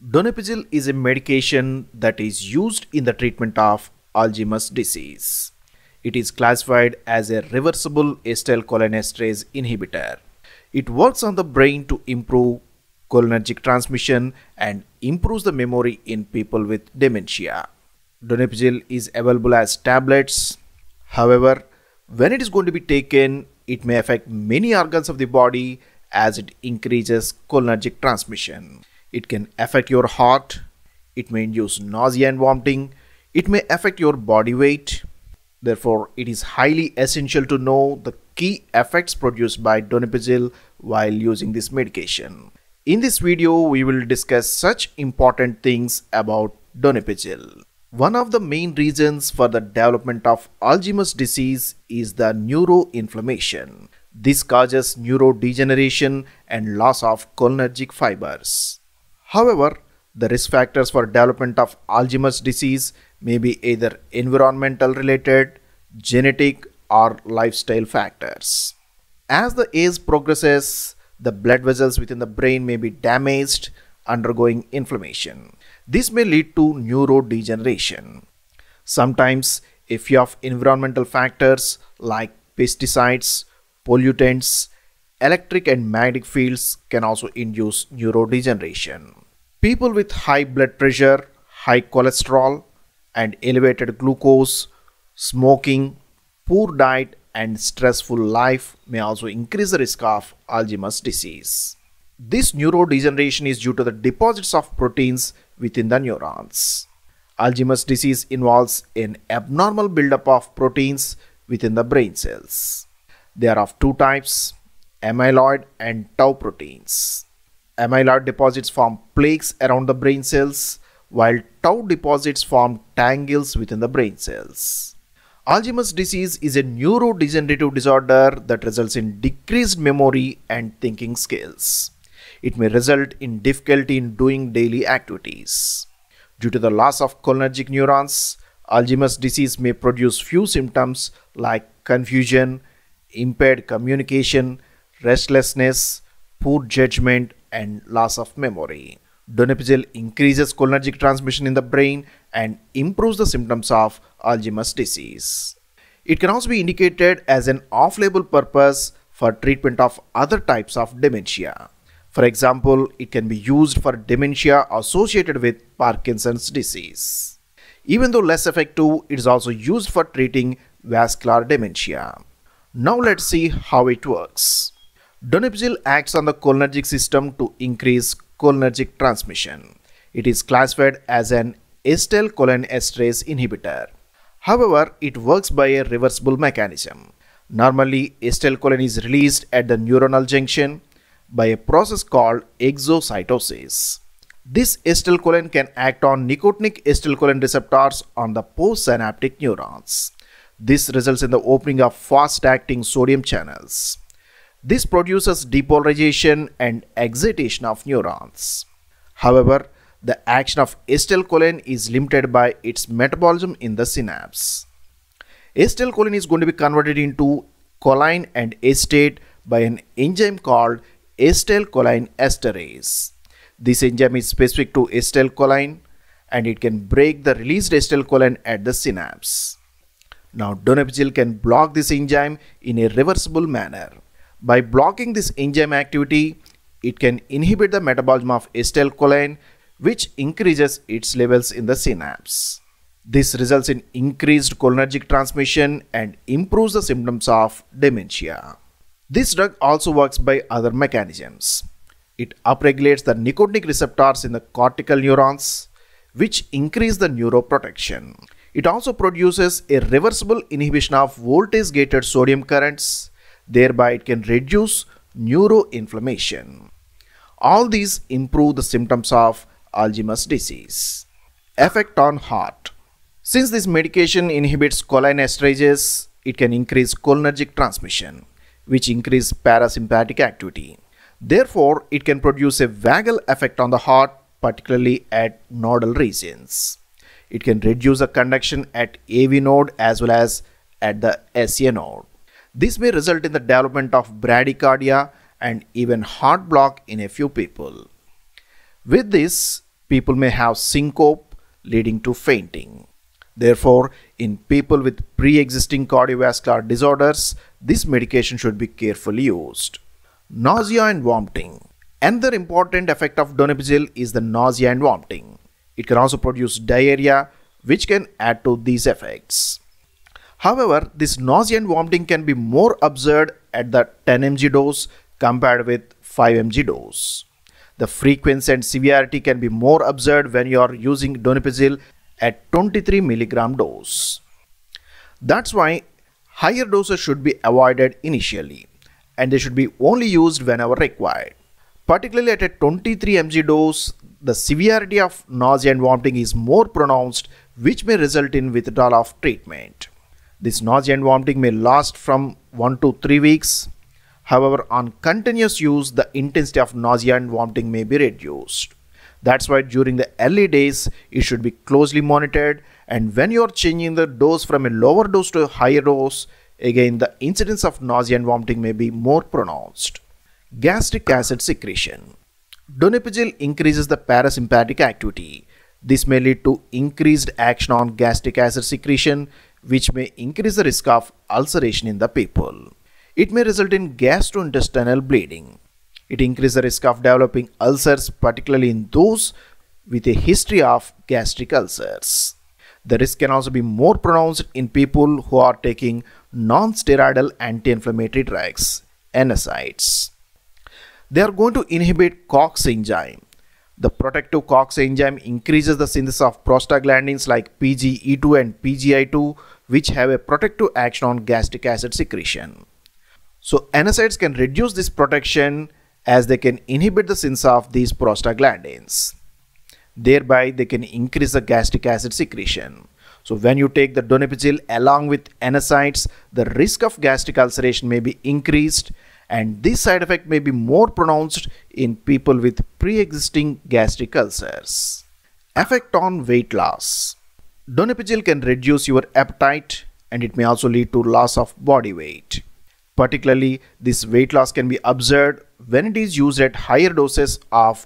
Donepezil is a medication that is used in the treatment of Alzheimer's disease. It is classified as a reversible acetylcholinesterase inhibitor. It works on the brain to improve cholinergic transmission and improves the memory in people with dementia. Donepezil is available as tablets. However, when it is going to be taken, it may affect many organs of the body as it increases cholinergic transmission. It can affect your heart, it may induce nausea and vomiting, it may affect your body weight. Therefore, it is highly essential to know the key effects produced by Donepezil while using this medication. In this video, we will discuss such important things about Donepezil. One of the main reasons for the development of Alzheimer's disease is the neuroinflammation. This causes neurodegeneration and loss of cholinergic fibers. However, the risk factors for development of Alzheimer's disease may be either environmental related, genetic, or lifestyle factors. As the age progresses, the blood vessels within the brain may be damaged, undergoing inflammation. This may lead to neurodegeneration. Sometimes, a few of environmental factors like pesticides, pollutants, electric and magnetic fields can also induce neurodegeneration. People with high blood pressure, high cholesterol, and elevated glucose, smoking, poor diet, and stressful life may also increase the risk of Alzheimer's disease. This neurodegeneration is due to the deposits of proteins within the neurons. Alzheimer's disease involves an abnormal buildup of proteins within the brain cells. They are of two types, amyloid and tau proteins. Amyloid deposits form plaques around the brain cells, while tau deposits form tangles within the brain cells. Alzheimer's disease is a neurodegenerative disorder that results in decreased memory and thinking skills. It may result in difficulty in doing daily activities. Due to the loss of cholinergic neurons, Alzheimer's disease may produce few symptoms like confusion, impaired communication, restlessness, poor judgment, and loss of memory. Donepezil increases cholinergic transmission in the brain and improves the symptoms of Alzheimer's disease. It can also be indicated as an off-label purpose for treatment of other types of dementia. For example, it can be used for dementia associated with Parkinson's disease. Even though less effective, it is also used for treating vascular dementia. Now let's see how it works. Donepezil acts on the cholinergic system to increase cholinergic transmission. It is classified as an acetylcholinesterase inhibitor. However, it works by a reversible mechanism. Normally, acetylcholine is released at the neuronal junction by a process called exocytosis. This acetylcholine can act on nicotinic acetylcholine receptors on the postsynaptic neurons. This results in the opening of fast-acting sodium channels. This produces depolarization and excitation of neurons. However, the action of acetylcholine is limited by its metabolism in the synapse. Acetylcholine is going to be converted into choline and acetate by an enzyme called acetylcholine esterase. This enzyme is specific to acetylcholine and it can break the released acetylcholine at the synapse. Now, Donepezil can block this enzyme in a reversible manner. By blocking this enzyme activity, it can inhibit the metabolism of acetylcholine, which increases its levels in the synapse. This results in increased cholinergic transmission and improves the symptoms of dementia. This drug also works by other mechanisms. It upregulates the nicotinic receptors in the cortical neurons, which increase the neuroprotection. It also produces a reversible inhibition of voltage-gated sodium currents. Thereby, it can reduce neuroinflammation. All these improve the symptoms of Alzheimer's disease. Effect on heart. Since this medication inhibits cholinesterases, it can increase cholinergic transmission, which increase parasympathetic activity. Therefore, it can produce a vagal effect on the heart, particularly at nodal regions. It can reduce the conduction at AV node as well as at the SCA node. This may result in the development of bradycardia and even heart block in a few people. With this, People may have syncope leading to fainting. Therefore, in people with pre-existing cardiovascular disorders, this medication should be carefully used. Nausea and vomiting. Another important effect of donepezil is the nausea and vomiting. It can also produce diarrhea, which can add to these effects. However, this nausea and vomiting can be more observed at the 10 mg dose compared with 5 mg dose. The frequency and severity can be more observed when you are using donepezil at 23 mg dose. That's why higher doses should be avoided initially, and they should be only used whenever required. Particularly at a 23 mg dose, the severity of nausea and vomiting is more pronounced, which may result in withdrawal of treatment. This nausea and vomiting may last from 1 to 3 weeks. However, on continuous use, the intensity of nausea and vomiting may be reduced. That's why during the early days, it should be closely monitored, and when you are changing the dose from a lower dose to a higher dose, again the incidence of nausea and vomiting may be more pronounced. Gastric acid secretion. Donepezil increases the parasympathetic activity. This may lead to increased action on gastric acid secretion, which may increase the risk of ulceration in the people. It may result in gastrointestinal bleeding. It increases the risk of developing ulcers, particularly in those with a history of gastric ulcers. The risk can also be more pronounced in people who are taking non-steroidal anti-inflammatory drugs, NSAIDs. They are going to inhibit COX enzyme. The protective COX enzyme increases the synthesis of prostaglandins like PGE2 and PGI2, which have a protective action on gastric acid secretion. So NSAIDs can reduce this protection as they can inhibit the synthesis of these prostaglandins. Thereby, they can increase the gastric acid secretion. So when you take the donepezil along with NSAIDs, the risk of gastric ulceration may be increased, and this side effect may be more pronounced in people with pre-existing gastric ulcers. Effect on weight loss. Donepezil can reduce your appetite, and it may also lead to loss of body weight. Particularly, this weight loss can be observed when it is used at higher doses of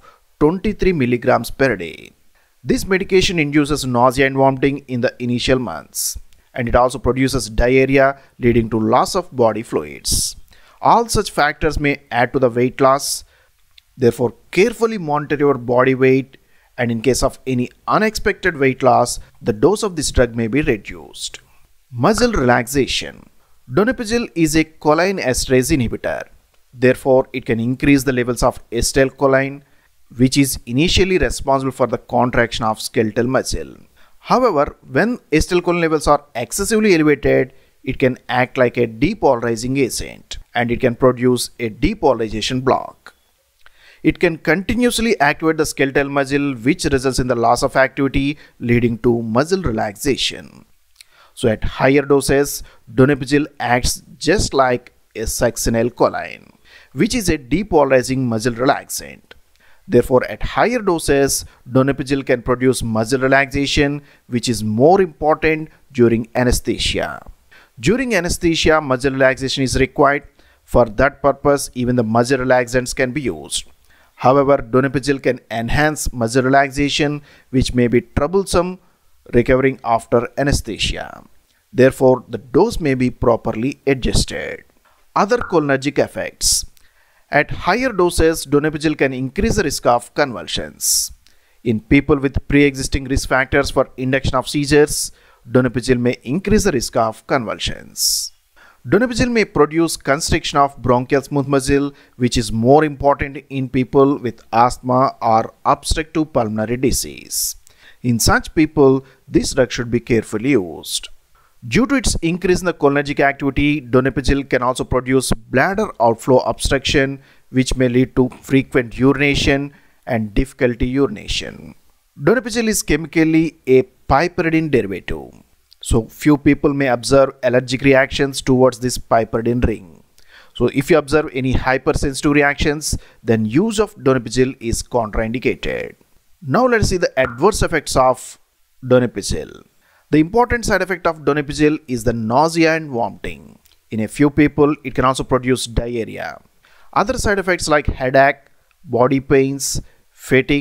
23 milligrams per day. This medication induces nausea and vomiting in the initial months, and it also produces diarrhea leading to loss of body fluids. All such factors may add to the weight loss. Therefore, carefully monitor your body weight, and in case of any unexpected weight loss, the dose of this drug may be reduced. Muscle relaxation. Donepezil is a cholinesterase inhibitor. Therefore, it can increase the levels of acetylcholine, which is initially responsible for the contraction of skeletal muscle. However, when acetylcholine levels are excessively elevated, it can act like a depolarizing agent, and it can produce a depolarization block. It can continuously activate the skeletal muscle, which results in the loss of activity, leading to muscle relaxation. So at higher doses, donepezil acts just like a succinylcholine, which is a depolarizing muscle relaxant. Therefore, at higher doses, donepezil can produce muscle relaxation, which is more important during anesthesia. During anesthesia, muscle relaxation is required. For that purpose, even the muscle relaxants can be used. However, donepezil can enhance muscle relaxation, which may be troublesome recovering after anesthesia. Therefore, the dose may be properly adjusted. Other cholinergic effects. At higher doses, donepezil can increase the risk of convulsions. In people with pre-existing risk factors for induction of seizures, donepezil may increase the risk of convulsions. Donepezil may produce constriction of bronchial smooth muscle, which is more important in people with asthma or obstructive pulmonary disease. In such people, this drug should be carefully used. Due to its increase in the cholinergic activity, donepezil can also produce bladder outflow obstruction, which may lead to frequent urination and difficulty urination. Donepezil is chemically a piperidine derivative. So few people may observe allergic reactions towards this piperidine ring. So if you observe any hypersensitive reactions, then use of donepezil is contraindicated. Now let's see the adverse effects of donepezil. The important side effect of donepezil is the nausea and vomiting. In a few people, it can also produce diarrhea. Other side effects like headache, body pains, fatigue,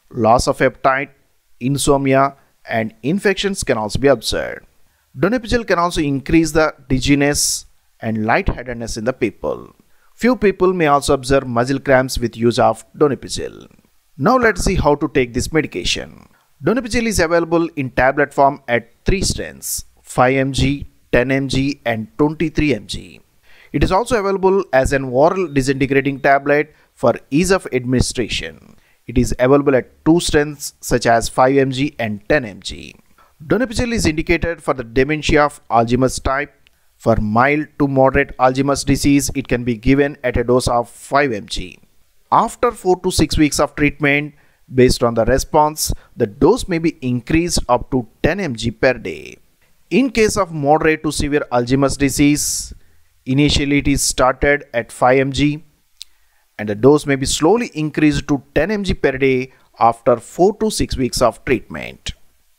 loss of appetite, insomnia, and infections can also be observed. Donepezil can also increase the dizziness and lightheadedness in the people. Few people may also observe muscle cramps with use of Donepezil. Now let's see how to take this medication. Donepezil is available in tablet form at 3 strengths: 5 mg, 10 mg, and 23 mg. It is also available as an oral disintegrating tablet for ease of administration. It is available at 2 strengths such as 5 mg and 10 mg. Donepezil is indicated for the dementia of Alzheimer's type. For mild to moderate Alzheimer's disease, it can be given at a dose of 5 mg. After 4 to 6 weeks of treatment, based on the response, the dose may be increased up to 10 mg per day. In case of moderate to severe Alzheimer's disease, initially it is started at 5 mg and the dose may be slowly increased to 10 mg per day after 4 to 6 weeks of treatment.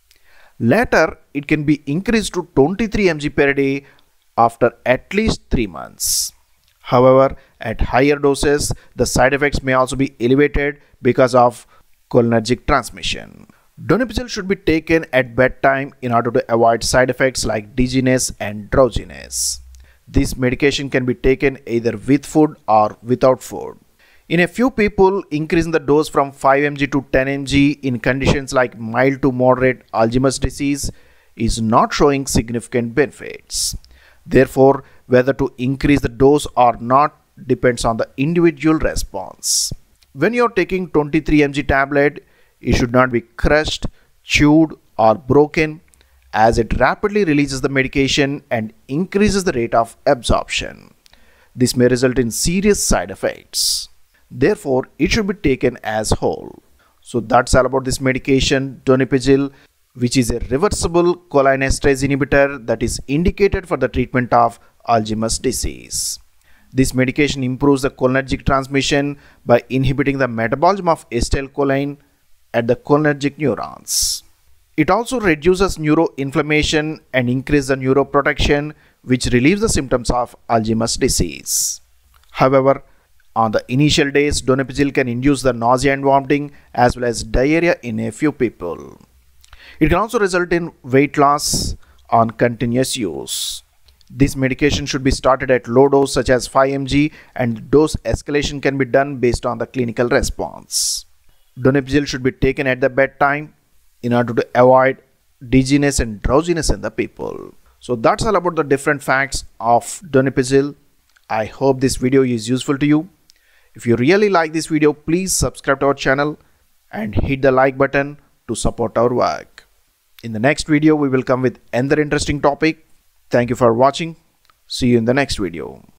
Later, it can be increased to 23 mg per day after at least 3 months. However, at higher doses, the side effects may also be elevated because of cholinergic transmission. Donepezil should be taken at bedtime in order to avoid side effects like dizziness and drowsiness. This medication can be taken either with food or without food. In a few people, increasing the dose from 5 mg to 10 mg in conditions like mild to moderate Alzheimer's disease is not showing significant benefits. Therefore, whether to increase the dose or not depends on the individual response. When you are taking 23 mg tablet, it should not be crushed, chewed, or broken, as it rapidly releases the medication and increases the rate of absorption. This may result in serious side effects. Therefore, it should be taken as whole. So that's all about this medication, Donepezil, which is a reversible cholinesterase inhibitor that is indicated for the treatment of Alzheimer's disease. This medication improves the cholinergic transmission by inhibiting the metabolism of acetylcholine at the cholinergic neurons. It also reduces neuroinflammation and increases the neuroprotection, which relieves the symptoms of Alzheimer's disease. However, on the initial days, Donepezil can induce the nausea and vomiting as well as diarrhea in a few people. It can also result in weight loss on continuous use. This medication should be started at low dose such as 5 mg and dose escalation can be done based on the clinical response. Donepezil should be taken at the bedtime in order to avoid dizziness and drowsiness in the people. So that's all about the different facts of Donepezil. I hope this video is useful to you. If you really like this video, please subscribe to our channel and hit the like button to support our work. In the next video, we will come with another interesting topic. Thank you for watching. See you in the next video.